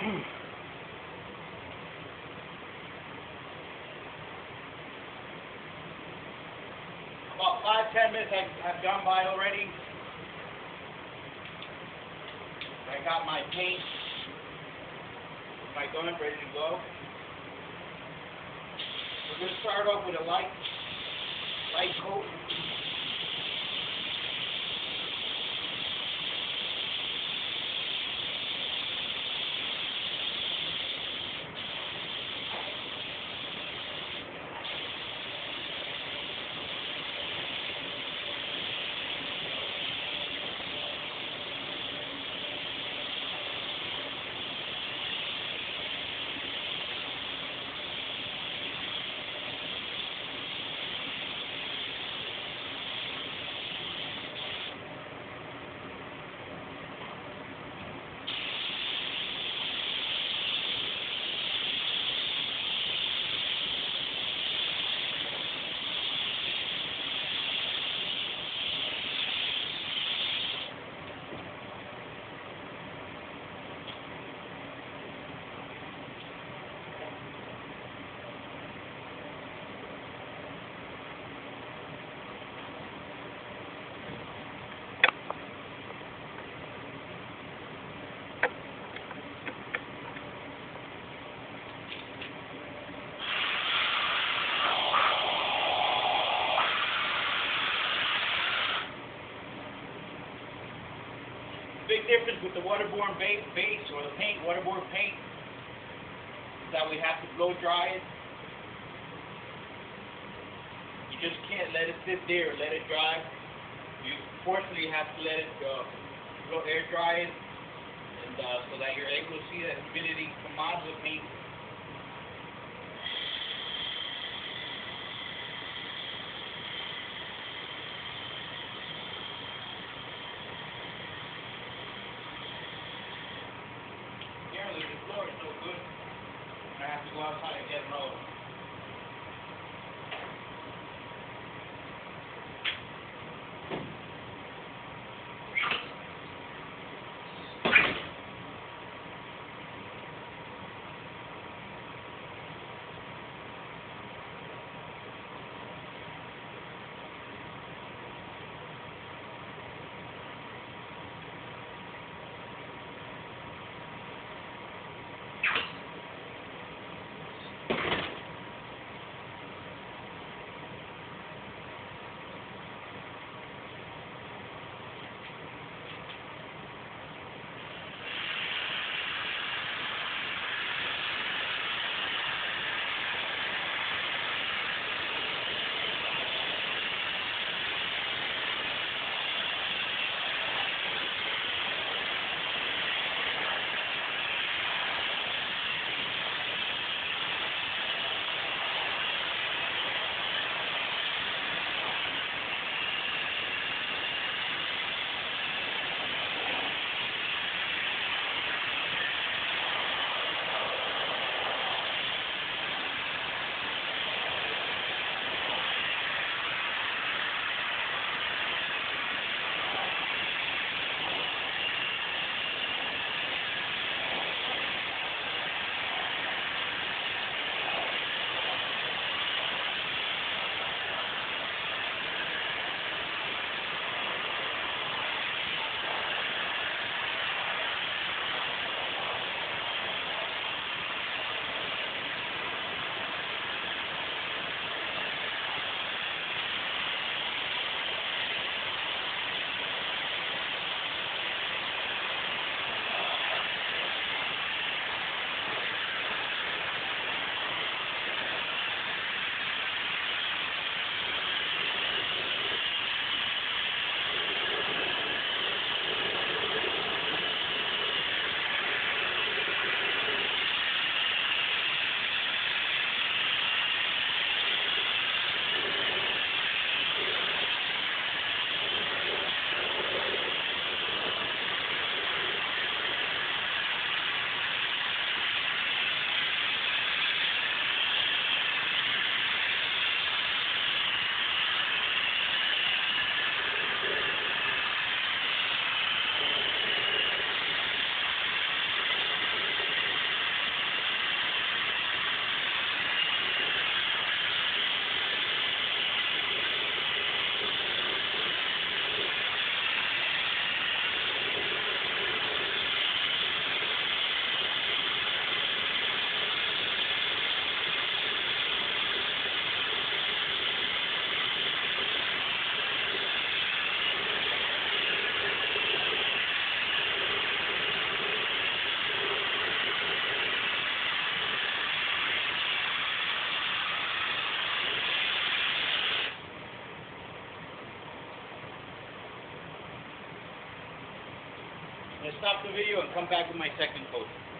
About 5-10 minutes have gone by already. I got my paint, my gun ready to go. We're going to start off with a light coat. Big difference with the waterborne base or the paint, waterborne paint, is that we have to blow dry it. You just can't let it sit there and let it dry. You fortunately have to let it blow air dry it, and so that you're able to see that humidity come out of the paint. The floor is no good. I have to go outside and get another one. I'm going to stop the video and come back with my second coat.